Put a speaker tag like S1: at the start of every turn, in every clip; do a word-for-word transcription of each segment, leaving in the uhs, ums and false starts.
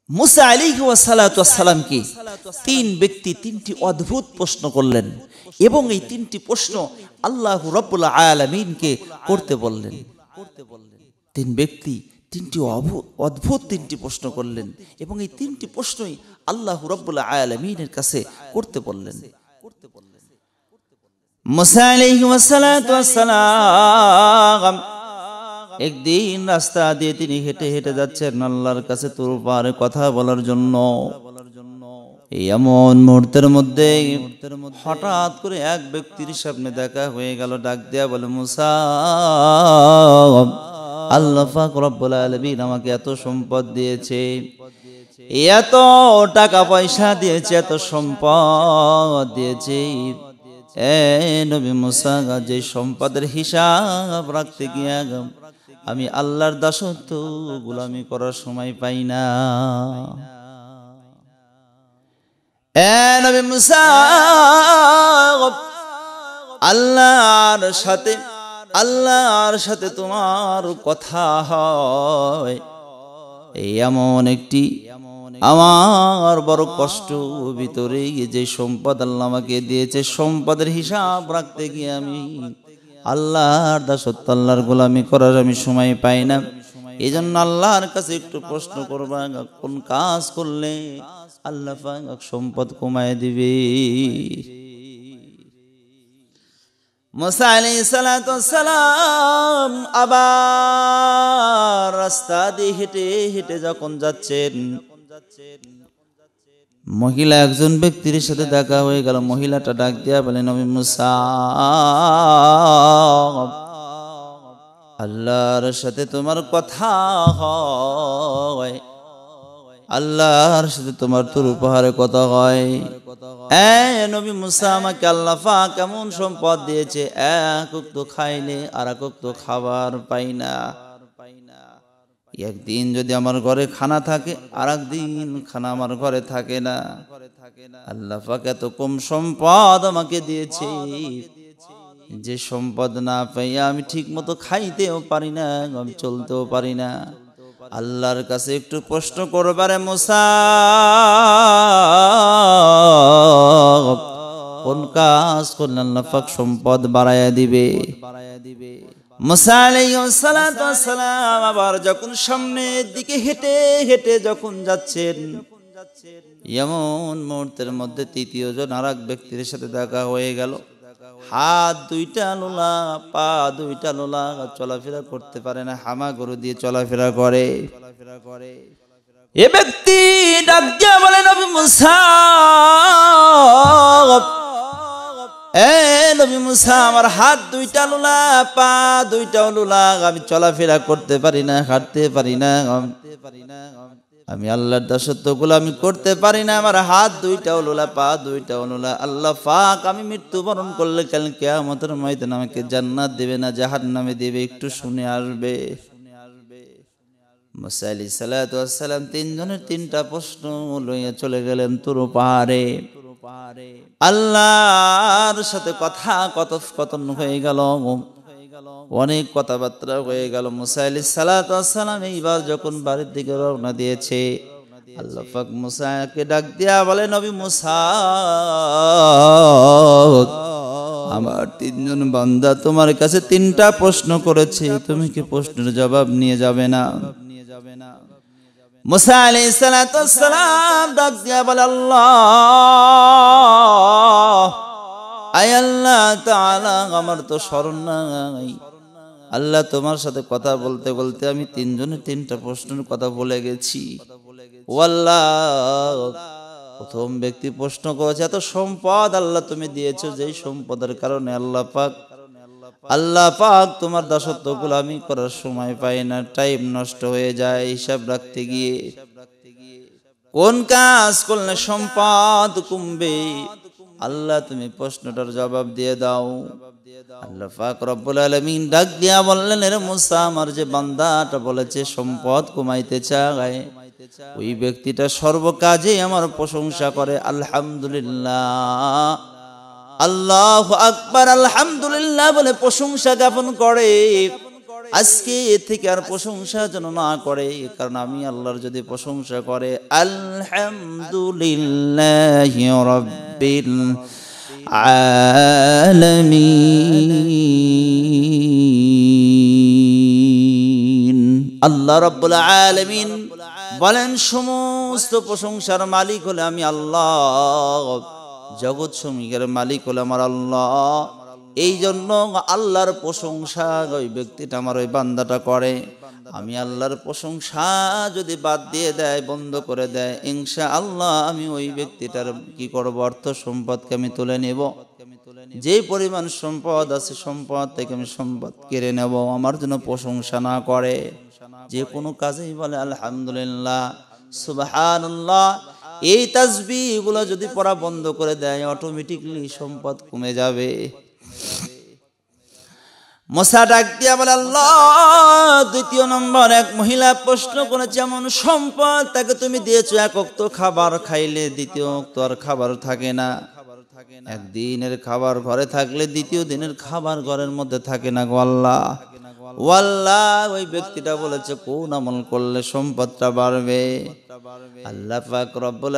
S1: মুসা আলাইহিস সালাতু ওয়াস সালামকে তিন ব্যক্তি তিনটি অদ্ভুত প্রশ্ন করলেন এবং এই তিনটি প্রশ্ন আল্লাহ রাব্বুল আলামিনকে করতে বললেন। তিন ব্যক্তি তিনটি অদ্ভুত তিনটি প্রশ্ন করলেন এবং এই তিনটি প্রশ্নই আল্লাহ রাব্বুল আলামিনের কাছে করতে বললেন। মুসা আলাইহিস সালাতু ওয়াস সালাম একদিন রাস্তা দিয়ে তিনি হেঁটে হেঁটে যাচ্ছেন আল্লাহর কাছে তুরপারে কথা বলার জন্য। এমন মুহূর্তের মধ্যে হঠাৎ করে এক ব্যক্তির সামনে দেখা হয়ে গেল। ডাক দেয়া বলে, মুসা, আল্লাহ পাক রব্বুল আলামিন আমাকে এত সম্পদ দিয়েছে, এত টাকা পয়সা দিয়েছে, এত সম্পদ দিয়েছে। এ নবী মুসা, যে সম্পদের হিসাব রাখতে গিয়া আমি আল্লাহর দাসত্ব গোলামি করার সময় পাই না। এ নবী মুসা, আল্লাহর সাথে আল্লাহর সাথে তোমার কথা হয়, এমন একটি আমার বড় কষ্ট ভিতরে। যে সম্পদ আল্লাহ আমাকে দিয়েছে, সম্পদের হিসাব রাখতে গিয়ে আমি আল্লাহর দাসত্ব আল্লাহর গোলামি করার আমি সময় পাই না। এই জন্য আল্লাহর কাছে একটু প্রশ্ন করবা, কোন কাজ করলে আল্লাহ পাক সম্পদ কমায় দিবে। মুসা আলাইহিস সালাতু ওয়াস সালাম আবার রাস্তা দিয়ে হেঁটে হেঁটে যখন যাচ্ছেন, মহিলা একজন ব্যক্তির সাথে দেখা হয়ে গেল। মহিলাটা ডাক দিয়া বলে, নবী মুসা, আল্লাহর সাথে তোমার কথা হয়, আল্লাহর সাথে তোমার তোর উপহারে কথা হয়। এ নবী মুসা, আমাকে আল্লাহ পাক কেমন সম্পদ দিয়েছে, এক তো খাইলে আর এক তো খাবার পাই না। একদিন যদি আমার ঘরে খানা থাকে, আর একদিন খানা আমার ঘরে থাকে না। আল্লাহ পাক এত কম সম্পদ আমাকে দিয়েছে, যে সম্পদ না পাইয়া আমি ঠিক মতো খাইতেও পারি না, আমি চলতেও পারি না। আল্লাহর কাছে একটু প্রশ্ন করবারে মুসা, কোন কাজ করলে আল্লাহ পাক সম্পদ বাড়াইয়া দিবে। মুসা আলাইহিস সালাতু ওয়াস সালাম আবার যখন সামনের দিকে হেঁটে হেঁটে যখন যাচ্ছেন, এমন মুহূর্তের মধ্যে তৃতীয় জন আর এক ব্যক্তির সাথে দেখা হয়ে গেল। হাত দুইটা লোলা, পা দুইটা লোলা, চলাফেরা করতে পারে না, হামা গরু দিয়ে চলাফেরা করে। এ ব্যক্তি ডাক দিয়া বলে, নবী মুসা, এ নবী মুসা, আমার হাত দুইটা লোলা, পা দুইটা লোলা, আমি চলাফেরা করতে পারি না, হাঁটতে পারি না, আমি আল্লাহর দাসত্ব গোলামি করতে পারি না, আমার হাত দুইটাও লোলা, পা দুইটাও লোলা। আল্লাহ পাক আমি মৃত্যুবরণ করলে কাল কিয়ামতের ময়দানে আমাকে জান্নাত দেবে না জাহান্নামে দেবে, একটু শুনে আসবে। মুসা আলাইহিস সালাতু ওয়াস সালাম তিনজনের তিনটা প্রশ্ন লইয়া চলে গেলেন তুর পাহাড়ে। আল্লাহর সাথে কথা কথোপকথন হয়ে গেল, অনেক কথাবার্তা হয়ে গেল। মুসা আলাইহিস সালাতু ওয়াস সালাম এইবার যখন বাড়ির দিকে রওনা দিয়েছে, আল্লাহ পাক মুসাকে ডাক দিয়া বলে, নবী মুসা, আমার তিনজন বান্দা তোমার কাছে তিনটা প্রশ্ন করেছে, তুমি কি প্রশ্নের জবাব নিয়ে যাবে না? মুসা আলাইহিস সালাতু ওয়াস সালাম ডাক দিয়া বলে, আল্লাহ, আয় আল্লাহ তাআলা, আমার তো স্মরণ নাই। আল্লাহ, তোমার সাথে কথা বলতে বলতে আমি তিনজনের তিনটা প্রশ্নের কথা বলে গেছি। ও আল্লাহ, প্রথম ব্যক্তি প্রশ্ন করেছে, এত সম্পদ আল্লাহ তুমি দিয়েছো, যেই সম্পদের কারণে আল্লাহ পাক আল্লাহ পাক তোমার দাসত্ব গোলামি করার সময় পাই না, টাইম নষ্ট হয়ে যায় হিসাব রাখতে গিয়ে। কোন কাজ করলে সম্পদ কমবে, আল্লাহ তুমি প্রশ্নটার জবাব দিয়ে দাও। আল্লাহ পাক রব্বুল আলামিন ডাক দিয়া বললেন, এর মুসা, আমার যে বান্দাটা বলেছে সম্পদ কমাইতে চায়, ওই ব্যক্তিটা সর্বকাজে আমার প্রশংসা করে, আলহামদুলিল্লাহ, আল্লাহু আকবার, আলহামদুলিল্লাহ বলে প্রশংসা জ্ঞাপন করে। আজকে এ থেকে আর প্রশংসা যেন না করে, কারণ আমি আল্লাহর যদি প্রশংসা করে আলহামদুলিল্লাহি রাব্বিল আলামিন। আল্লাহ রাব্বুল আলামিন বলেন সমস্ত প্রশংসার মালিক হলে আমি আল্লাহ, জগৎ সমূহের মালিক হলে আমার আল্লাহ। এই জন্য আল্লাহর প্রশংসা ওই ব্যক্তিটা আমার ওই বান্দাটা করে। আমি আল্লাহর প্রশংসা যদি বাদ দিয়ে দেয়, বন্ধ করে দেয়, ইনশাআল্লাহ আমি ওই ব্যক্তিটার কি করব, অর্থ সম্পদকে আমি তুলে নেব। যে পরিমাণ সম্পদ আছে সম্পদ থেকে আমি সম্পদ কেড়ে নেব। আমার জন্য প্রশংসা না করে, যে কোনো কাজেই বলে আলহামদুলিল্লাহ, সুবহানাল্লাহ, এই তাসবিহ গুলো যদি পড়া বন্ধ করে দেয়, অটোমেটিকলি সম্পদ কমে যাবে। মুসা ডাক দিয়া বলে আল্লাহ, দ্বিতীয় নম্বর এক মহিলা প্রশ্ন করেছে, এমন সম্পদ তাকে তুমি দিয়েছো, এক ওয়াক্ত খাবার খাইলে দ্বিতীয় ওয়াক্ত আর খাবার থাকে না। একদিনের খাবার ঘরে থাকলে দ্বিতীয় দিনের খাবার ঘরের মধ্যে থাকে না গো আল্লাহ। ওয়াল্লাহ, ওই ব্যক্তিটা বলেছে কোন আমল করলে সম্পদটা বাড়বে? আল্লাহ পাক রব্বুল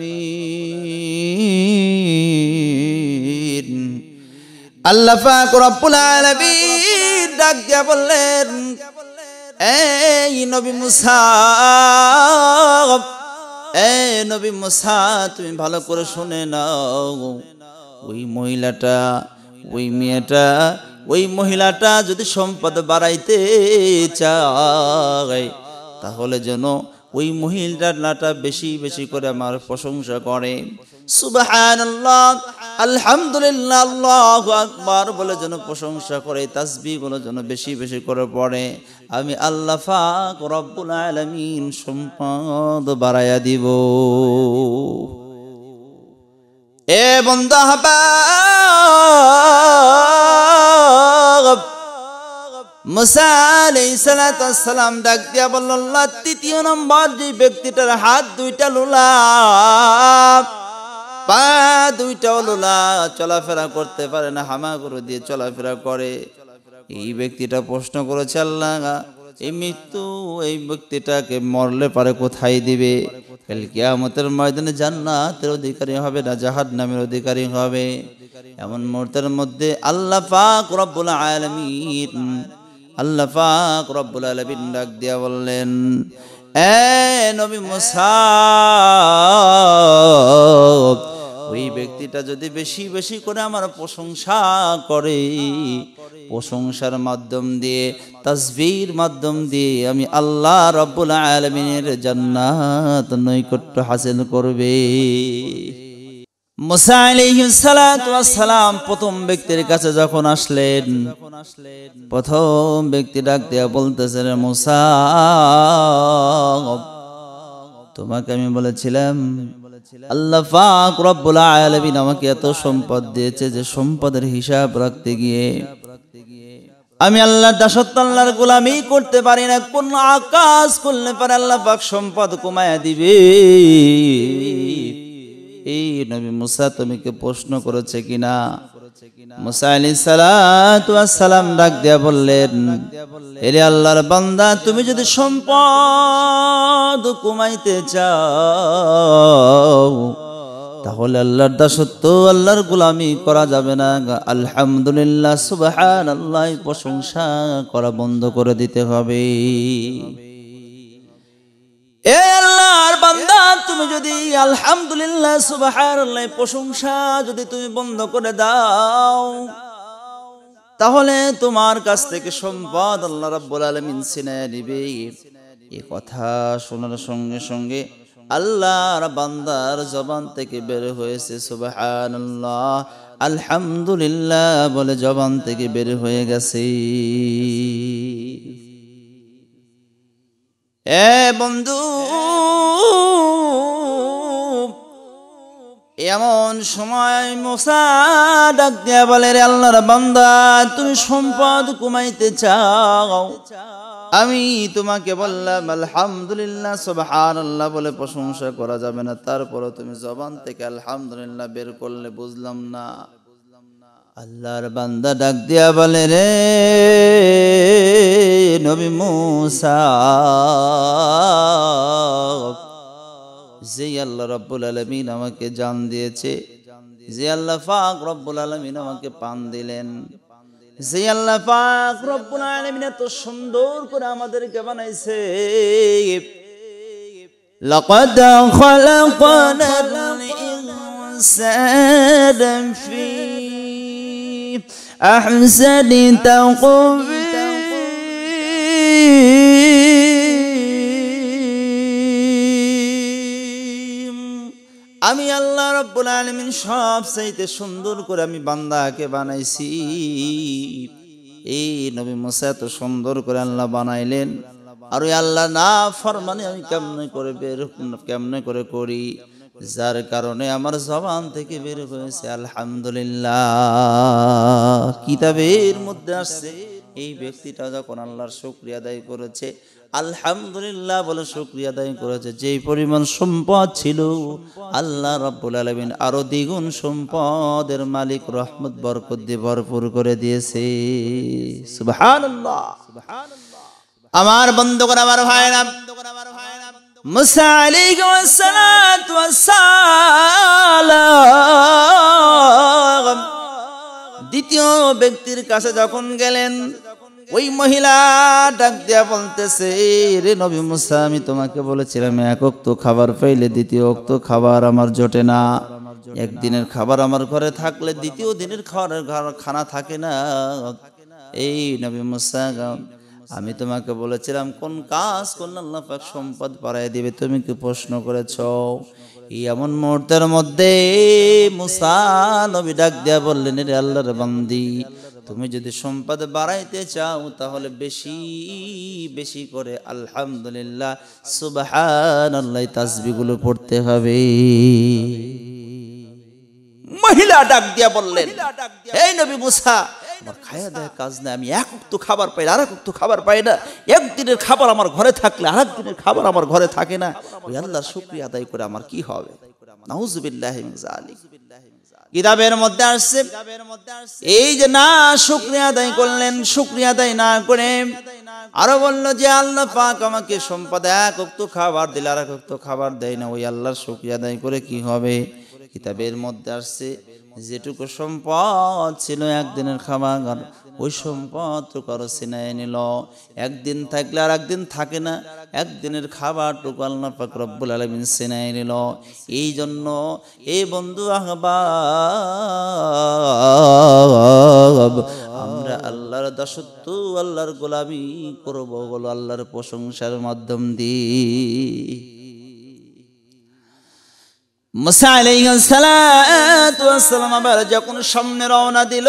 S1: আলামিন আল্লাহ পাক রব্বুল আলামিন ডাক দিয়া বললেন, এই নবী মুসা, এই নবী মুসা, তুমি ভালো করে শুনে নাও। ওই মহিলাটা, ওই মেয়েটা, ওই মহিলাটা যদি সম্পদ বাড়াইতে চায়, তাহলে যেন ওই মহিলাটা বেশি বেশি করে আমার প্রশংসা করে। সুবহানাল্লাহ, আলহামদুলিল্লাহ, আল্লাহু আকবার বলে যেন প্রশংসা করে, তাসবিহ গুলো যেন বেশি বেশি করে পড়ে। আমি আল্লাহ পাক রব্বুল আলামিন সম্পদ বাড়াইয়া দিব। এ বান্দা হাবাব, মুসা আলাইহিস সালাতু ওয়াস সালাম ডাক দিয়া বলল, আল্লাহ, তৃতীয় নম্বর যে ব্যক্তিটার হাত দুইটা লোলা, পা দুইটা লোলা, চলাফেরা করতে পারে না, হামাগুড়ি দিয়ে চলাফেরা করে, এই ব্যক্তিটা প্রশ্ন করেছে, আল্লাহ, এই মৃত্যু এই ব্যক্তিটাকে মরলে পারে কোথায় দিবে? কাল কিয়ামতের ময়দানে জান্নাতের অধিকারী হবে না জাহান্নামের অধিকারী হবে? এমন মুহূর্তের মধ্যে আল্লাহ পাক রব্বুল আলামিন আল্লাহ পাক রব্বুল আলামিন ডাক দিয়া বললেন, এ নবী মুসা, ওই ব্যক্তিটা যদি বেশি বেশি করে আমার প্রশংসা করে, প্রশংসার মাধ্যম দিয়ে, তাসবিহর মাধ্যম দিয়ে আমি আল্লাহ রব্বুল আলামিনের জান্নাত নৈকট্য হাসিল করবে। মুসা আলাইহিস সালাতু ওয়াস সালাম প্রথম ব্যক্তির কাছে যখন আসলেন, প্রথম ব্যক্তি ডাক দিয়া বলতেছে, রে মুসা, তোমাকে আমি বলেছিলাম আল্লাহ পাক রব্বুল আলামিন আমাকে এত সম্পদ দিয়েছে যে সম্পদের হিসাব রাখতে গিয়ে আমি আল্লাহর দাসত্ব, আল্লাহর গোলামি করতে পারি না। কোন আকাশ করলে পারে আল্লাহ পাক সম্পদ কমায়া দিবে? এই নবী মুসা তোমাকে প্রশ্ন করেছে কিনা? মুসা আলাইহিস সালাতু ওয়াস সালাম ডাক দিয়া বললেন, এরে আল্লাহর বান্দা, তুমি যদি সম্পদ কমাইতে চাও, তাহলে আল্লাহর দাসত্ব, আল্লাহর গোলামি করা যাবে না। আলহামদুলিল্লাহ, সুবহানাল্লাহ প্রশংসা করা বন্ধ করে দিতে হবে। এ আল্লাহর বান্দা, তুমি যদি আলহামদুলিল্লাহ, সুবহানাল্লাহ প্রশংসা যদি তুমি বন্ধ করে দাও, তাহলে তোমার কাছ থেকে সম্পদ আল্লাহ রাব্বুল আলামিন ছিনিয়ে নিবে। এই কথা শোনার সঙ্গে সঙ্গে আল্লাহর বান্দার জবান থেকে বের হয়েছে সুবহানাল্লাহ, আলহামদুলিল্লাহ বলে জবান থেকে বের হয়ে গেছে। এ বন্ধু, এমন সময় মুসা ডাক দিয়া বলে, রে আল্লাহর বান্দা, তুমি সম্পদ কমাইতে চাও, আমি তোমাকে বললাম আলহামদুলিল্লাহ, সুবহানাল্লাহ বলে প্রশংসা করা যাবে না, তারপরও তুমি জবান থেকে আলহামদুলিল্লাহ বের করলে, বুঝলাম না। আল্লাহর বান্দা ডাক দিয়া বলে, রে নবী মুসা, যে আল্লাহ রাব্বুল আলামিন আমাকে জান দিয়েছে, যে আল্লাহ পাক রব্বুল আলামিন আমাকে পান দিলেন, যে আল্লাহ পাক রব্বুল আলামিন এত সুন্দর করে আমাদেরকে বানাইছে, লাকাদ খালাকনাল ইনসানা ফি আহসানি তাকওয়ীম। আমি আল্লাহ রাব্বুল আলামিন সব চাইতে সুন্দর করে আমি বান্দাকে বানাইছি। এই নবী মুসা এত সুন্দর করে আল্লাহ বানাইলেন, আর ওই আল্লাহ না ফরমানি আমি কেমনে করে বের কেমনে করে করি, যার কারণে আমার জবান থেকে বের হয়েছে আলহামদুলিল্লাহ। কিতাবের মধ্যে আসছে এই ব্যক্তিটা যখন আল্লাহর শুকরিয়া আদায় করেছে, আলহামদুলিল্লাহ বলে শুকরিয়া আদায় করেছে, যেই পরিমাণ সম্পদ ছিল আল্লাহ রাব্বুল আলামিন আরো দ্বিগুণ সম্পদের মালিক রহমত বরকত দিয়ে ভরপুর করে দিয়েছে। সুবহানাল্লাহ। আমার বন্ধুগণ, আমার ভাইরা, মুসা আলাইহিস সালাতু ওয়াস সালাম দ্বিতীয় ব্যক্তির কাছে যখন গেলেন, ওই মহিলা ডাক দিয়া বলতেছে, রে নবী মুসা, আমি তোমাকে বলেছিলাম এক ওয়াক্ত খাবার পাইলে দ্বিতীয় ওয়াক্ত খাবার আমার জোটে না, একদিনের খাবার আমার ঘরে থাকলে দ্বিতীয় দিনের খাবারের খানা থাকে না। এই নবী মুসা, আমি তোমাকে বলেছিলাম কোন কাজ করলে আল্লাহ পাক সম্পদ বাড়ায় দিবে, তুমি কি প্রশ্ন করেছো? এই এমন মুহূর্তের মধ্যে মুসা নবী ডাক দিয়া বললেন, রে আল্লাহর বান্দি, তুমি যদি সম্পদ বাড়াইতে চাও তাহলে বেশি বেশি করে আলহামদুলিল্লাহ সুবহানাল্লাহ তাসবিহগুলো পড়তে হবে। মহিলা ডাক দিয়া বললেন, এই নবী মুসা, আমার খায়া দেয় কাজ না, আমি এক ওয়াক্ত খাবার পাই না, আর এক ওয়াক্ত খাবার পাই না, একদিনের খাবার আমার ঘরে থাকলে আর একদিনের খাবার আমার ঘরে থাকে না, ওই আল্লাহর শুকরিয়া আদায় করে আমার কি হবে? নাউযুবিল্লাহি মিন যালিক। কিতাবের মধ্যে আসছে এই যে না শুকরিয়া আদায় করলেন, শুকরিয়া আদায় না করে আরো বললো যে আল্লাহ পাক আমাকে সম্পদ এক ওয়াক্ত খাবার দিলে আর এক ওয়াক্ত খাবার দেয় না, ওই আল্লাহর শুকরিয়া আদায় করে কি হবে? কিতাবের মধ্যে আসছে যেটুকু সম্পদ ছিল একদিনের খাবার, ওই সম্পদ টুকু আরো ছিনায় নিল, একদিন থাকলে আর একদিন থাকে না, একদিনের খাবার টুকু আল্লাহ পাক রব্বুল আলামিন ছিনায় নিল। এই জন্য এই বন্ধু আহবাব, আমরা আল্লাহর দাসত্ব, আল্লাহর গোলামি করব বলো আল্লাহর প্রশংসার মাধ্যম দিয়ে। মুসা আলাইহিস সালাতু ওয়াস সালাম আবার যখন সামনে রওনা দিল,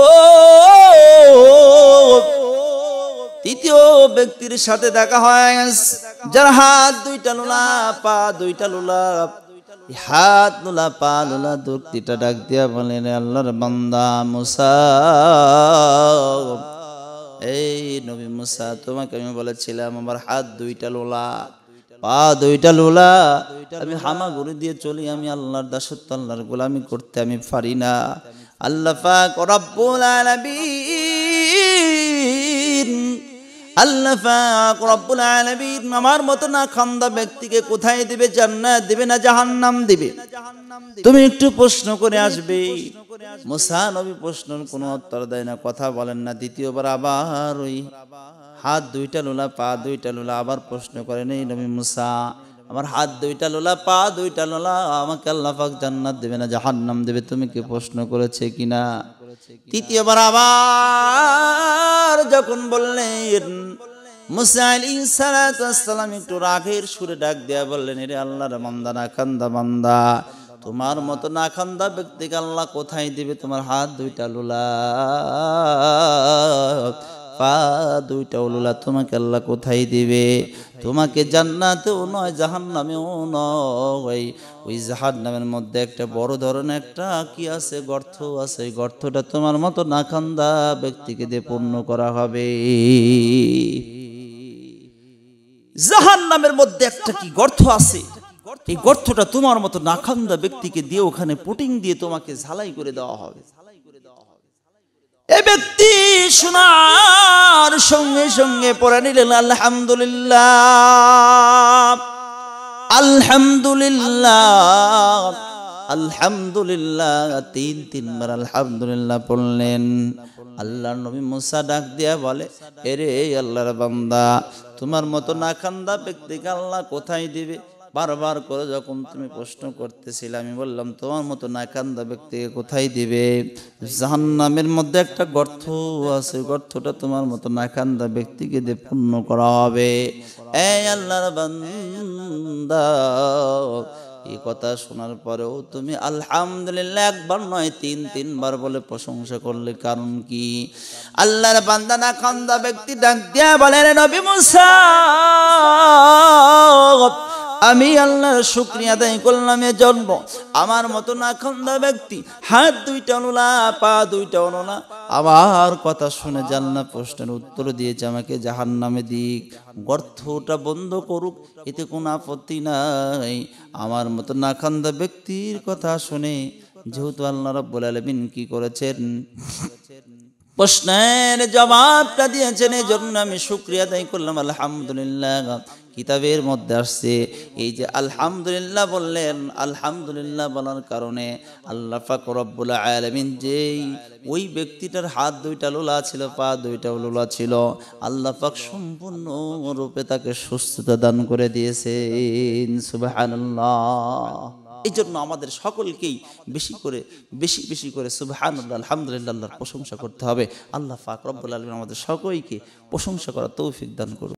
S1: তৃতীয় ব্যক্তির সাথে দেখা হয়, যার হাত দুইটা লোলা, পা দুইটা লোলা, হাত লোলা পা লোলা। ব্যক্তিটা ডাক দিয়া বলেন, আল্লাহর বান্দা মুসা, এই নবী মুসা, তোমাকে আমি বলেছিলাম আমার হাত দুইটা লোলা, পা দুইটা লোলা, আমি হামাগুড়ি দিয়ে চলি, আমি আল্লাহর দাসত্ব আল্লাহর গোলামি করতে আমি পারি না। আল্লাহ পাক রব্বুল আলামিন, আল্লাহ পাক রব্বুল আলামিন আমার মতো না খান্দা ব্যক্তিকে কোথায় দিবে? জান্নাত দিবে না জাহান্নাম দিবে? তুমি একটু প্রশ্ন করে আসবে। মুসা নবী প্রশ্নের কোনো উত্তর দেয় না, কথা বলেন না। দ্বিতীয়বার আবার ওই হাত দুইটা লোলা, পা দুইটা লোলা, আবার প্রশ্ন করেন, এই নবী মুসা, আমার হাত দুইটা লোলা, পা দুইটা লোলা, আমাকে আল্লাহ পাক জান্নাত দেবে না জাহান্নাম দেবে? তুমি কি প্রশ্ন করেছে কিনা? তৃতীয়বার আবার যখন বললেন, মুসা আলাইহিস সালাতু ওয়াস সালাম একটু রাগের সুরে ডাক দেয়া বললেন, রে আল্লাহর বান্দা, না কান্দা বান্দা, তোমার মতো না খান্দা ব্যক্তিকে আল্লাহ কোথায় দিবে? তোমার হাত দুইটা লোলা, পা দুইটা লোলা, তোমাকে আল্লাহ কোথায় দিবে? তোমাকে জান্নাতেও নয় জাহান্নামেও নয়, ওই জাহান্নামের মধ্যে একটা বড় ধরনের একটা কি আছে, গর্ত আছে। এই গর্তটা তোমার মতো না খান্দা ব্যক্তিকে দিয়ে পূর্ণ করা হবে। জাহান্নামের মধ্যে একটা কি গর্ত আছে, এই গর্তটা তোমার মতো নাখান্দা ব্যক্তিকে দিয়ে ওখানে পুটিং দিয়ে তোমাকে ঝালাই করে দেওয়া হবে। এ ব্যক্তি শোনার সঙ্গে সঙ্গে পড়ে নিলেন আলহামদুলিল্লাহ, আলহামদুলিল্লাহ, আলহামদুলিল্লাহ। তিন তিনবার আলহামদুলিল্লাহ পড়লেন। আল্লাহর নবী মুসা ডাক দিয়া বলে, এরে আল্লাহর বান্দা, তোমার মতো নাখান্দা ব্যক্তিকে আল্লাহ কোথায় দিবে? বারবার করে যখন তুমি প্রশ্ন করতেছিলে, আমি বললাম তোমার মতো নাকান্দা ব্যক্তিকে কোথায় দিবে? জাহান্নামের মধ্যে একটা গর্ত আছে, গর্তটা তোমার মতো নাকান্দা ব্যক্তিকে দিয়ে পূর্ণ করা হবে। এই আল্লাহর বান্দা, এই কথা শোনার পরেও তুমি আলহামদুলিল্লাহ একবার নয় তিন তিনবার বলে প্রশংসা করলে, কারণ কি? আল্লাহর বান্দা নাকান্দা ব্যক্তি ডাক দিয়া বলে, রে নবী মুসা, আমি আল্লাহর শুকরিয়া আদায় করলাম এজন্য আমার মতো নাখান্দা ব্যক্তি হাত দুইটা অনুলা, পা দুইটা অনুলা, আমার কথা শুনে জান্নাত প্রশ্নের উত্তর দিয়েছে, আমাকে জাহান্নামে দিক, গর্তটা বন্ধ করুক, এতে কোনো আপত্তি নাই। আমার মতো নাখান্দা ব্যক্তির কথা শুনে যেহেতু আল্লাহ রাব্বুল আলামিন কি করেছেন, প্রশ্নের জবাবটা দিয়েছেন, এই জন্য আমি শুকরিয়া আদায় করলাম আলহামদুলিল্লাহ। কিতাবের মধ্যে আসছে এই যে আলহামদুলিল্লাহ বললেন, আলহামদুলিল্লাহ বলার কারণে আল্লাহ পাক রব্বুল আলামিন যেই ওই ব্যক্তিটার হাত দুইটা লোলা ছিল, পা দুইটা লোলা ছিল, আল্লাহ পাক সম্পূর্ণ রূপে তাকে সুস্থতা দান করে দিয়েছেন। সুবহানাল্লাহ। এই জন্য আমাদের সকলকেই বেশি করে বেশি বেশি করে সুবহানাল্লাহ, আলহামদুলিল্লাহ আল্লাহর প্রশংসা করতে হবে। আল্লাহ পাক রব্বুল আলামিন আমাদের সকলকে প্রশংসা করার তৌফিক দান করুন।